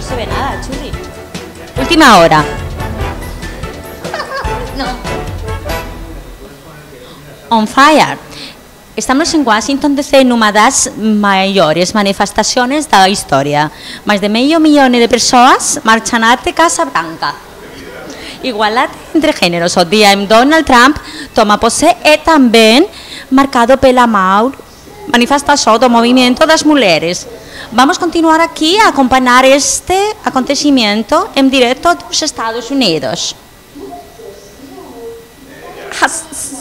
se ve nada, churri. Última hora. No. On fire. Estamos en Washington DC numa das maiores manifestaciones da historia. Mais de medio millón de persoas marchan até Casa Branca. Igualdade entre géneros. O día en Donald Trump toma posse e tamén marcado pela maior manifestación do movimento das mulheres. Vamos continuar aquí a acompañar este acontecimiento en directo dos Estados Unidos.